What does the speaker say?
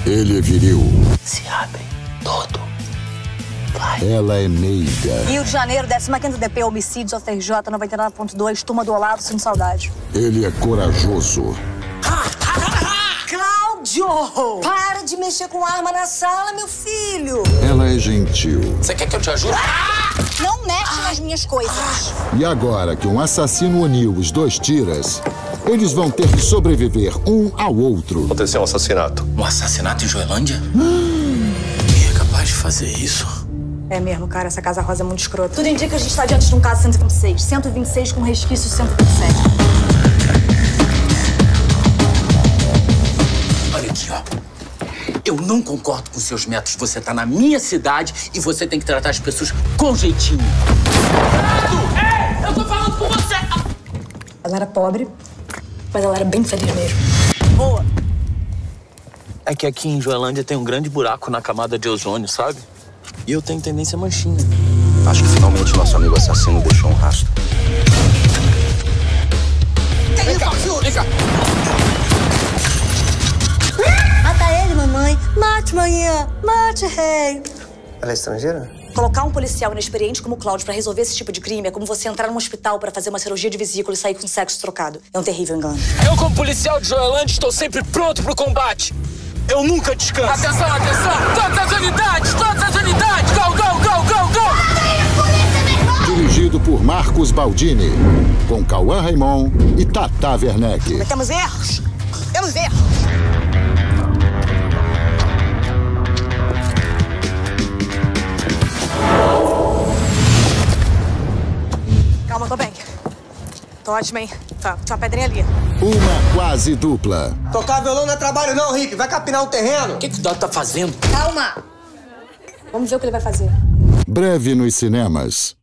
Ele é viril. Se abre todo. Vai. Ela é meiga. Rio de Janeiro, 15º DP, homicídios, OFRJ 99.2, turma do Olavo, sem saudade. Ele é corajoso. Cláudio! Para de mexer com arma na sala, meu filho! Ela é gentil. Você quer que eu te ajude? Não mexe nas minhas coisas. E agora que um assassino uniu os dois tiras, eles vão ter que sobreviver um ao outro. Aconteceu um assassinato. Um assassinato em Joelândia? Quem é capaz de fazer isso? É mesmo, cara, essa casa rosa é muito escrota. Tudo indica que a gente tá diante de um caso 126. 126 com resquício 127. Olha aqui, ó. Eu não concordo com seus métodos. Você tá na minha cidade e você tem que tratar as pessoas com jeitinho. Ei, eu tô falando com você! Ela era pobre, mas ela era bem feliz mesmo. Boa! É que aqui em Joelândia tem um grande buraco na camada de ozônio, sabe? E eu tenho tendência a manchinha. Acho que finalmente nosso amigo assassino deixou um rastro. Vem cá, vem cá. Mata ele, mamãe. Mate, manhã. Mate, rei. Ela é estrangeira? Colocar um policial inexperiente como o Cláudio pra resolver esse tipo de crime é como você entrar num hospital pra fazer uma cirurgia de vesícula e sair com sexo trocado. É um terrível engano. Eu, como policial de Joelândia, estou sempre pronto pro combate. Eu nunca descanso. Atenção, atenção! Todas as unidades! Todas as unidades! Go, go, go, go, go! Dirigido por Marcos Baldini, com Cauã Raymond e Tata Werneck. Temos erros. Temos erros. Calma, tô bem. Tô ótima, hein? Tá, tinha uma pedrinha ali. Uma quase dupla. Tocar violão não é trabalho não, Rick. Vai capinar um terreno. O que o Dado tá fazendo? Calma. Vamos ver o que ele vai fazer. Breve nos cinemas.